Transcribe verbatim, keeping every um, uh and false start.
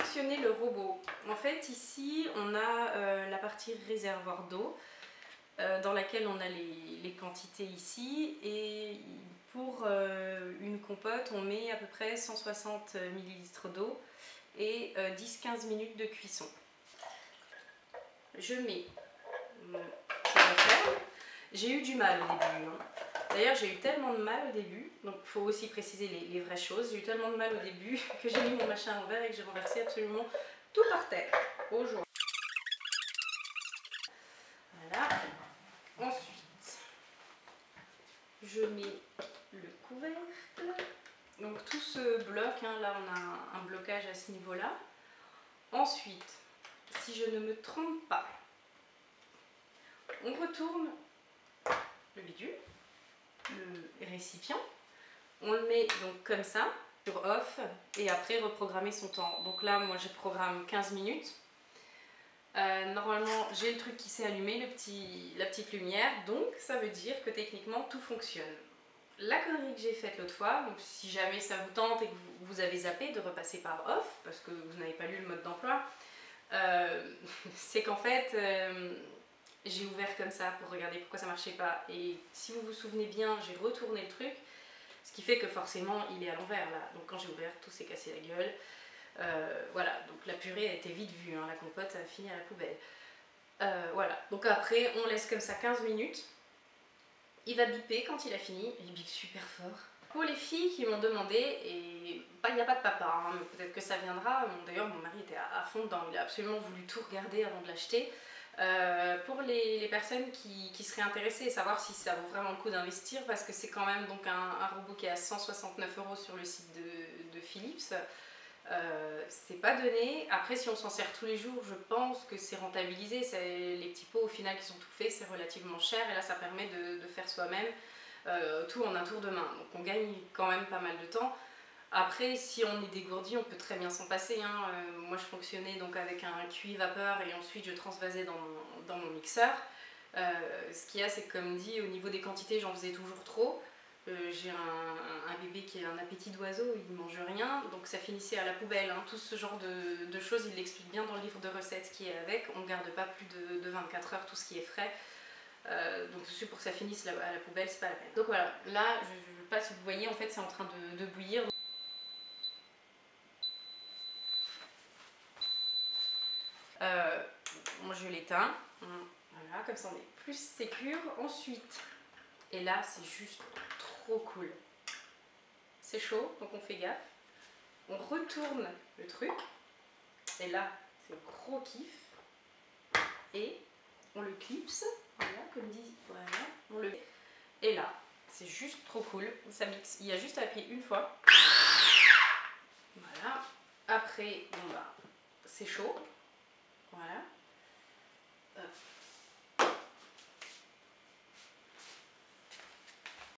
fonctionner le robot? En fait, ici, on a euh, la partie réservoir d'eau euh, dans laquelle on a les, les quantités ici. Et pour euh, une compote, on met à peu près cent soixante millilitres d'eau et euh, dix à quinze minutes de cuisson. Je mets mon ferme. J'ai eu du mal au début. Hein. D'ailleurs, j'ai eu tellement de mal au début, donc il faut aussi préciser les, les vraies choses. J'ai eu tellement de mal au début que j'ai mis mon machin à l'envers et que j'ai renversé absolument tout par terre. Au jour. Voilà. Ensuite, je mets le couvercle. Donc tout ce bloc, hein, là on a un, un blocage à ce niveau-là. Ensuite, si je ne me trompe pas, on retourne le bidule, le récipient. On le met donc comme ça, sur off, et après reprogrammer son temps. Donc là, moi je programme quinze minutes. Euh, normalement, j'ai le truc qui s'est allumé, le petit, la petite lumière, donc ça veut dire que techniquement tout fonctionne. La connerie que j'ai faite l'autre fois, donc si jamais ça vous tente et que vous, vous avez zappé de repasser par off, parce que vous n'avez pas lu le mode d'emploi, euh, c'est qu'en fait, euh, j'ai ouvert comme ça pour regarder pourquoi ça marchait pas. Et si vous vous souvenez bien, j'ai retourné le truc, ce qui fait que forcément il est à l'envers là. Donc quand j'ai ouvert, tout s'est cassé la gueule. Euh, voilà, donc la purée a été vite vue, hein, la compote a fini à la poubelle. Euh, voilà, donc après on laisse comme ça quinze minutes. Il va biper quand il a fini, il bip super fort. Pour les filles qui m'ont demandé, et bah, il n'y a pas de papa, hein, mais peut-être que ça viendra. D'ailleurs mon mari était à, à fond dedans, il a absolument voulu tout regarder avant de l'acheter. Euh, pour les, les personnes qui, qui seraient intéressées et savoir si ça vaut vraiment le coup d'investir, parce que c'est quand même donc un, un robot qui est à cent soixante-neuf euros sur le site de, de Philips. Euh, c'est pas donné. Après, si on s'en sert tous les jours, je pense que c'est rentabilisé. Les petits pots au final qui sont tout faits, c'est relativement cher et là ça permet de, de faire soi-même euh, tout en un tour de main. Donc on gagne quand même pas mal de temps. Après, si on est dégourdi, on peut très bien s'en passer. Hein. Euh, moi je fonctionnais donc avec un Q I vapeur et ensuite je transvasais dans mon, dans mon mixeur. Euh, ce qu'il y a, c'est que comme dit, au niveau des quantités, j'en faisais toujours trop. Euh, j'ai un, un, un bébé qui a un appétit d'oiseau, il ne mange rien, donc ça finissait à la poubelle. Hein. Tout ce genre de, de choses, il l'explique bien dans le livre de recettes qui est avec. On ne garde pas plus de, de vingt-quatre heures tout ce qui est frais. Euh, donc c'est pour que ça finisse à la poubelle, c'est pas la peine. Donc voilà, là, je ne sais pas si vous voyez, en fait c'est en train de, de bouillir. Euh, moi je l'éteins, voilà, comme ça on est plus sécure. Ensuite, et là c'est juste trop cool. C'est chaud, donc on fait gaffe. On retourne le truc. Et là, c'est le gros kiff. Et on le clipse. Voilà, comme dit. Voilà. On le... Et là, c'est juste trop cool. Ça mixe. Il y a juste à appuyer une fois. Voilà. Après, bon bah, c'est chaud. Voilà.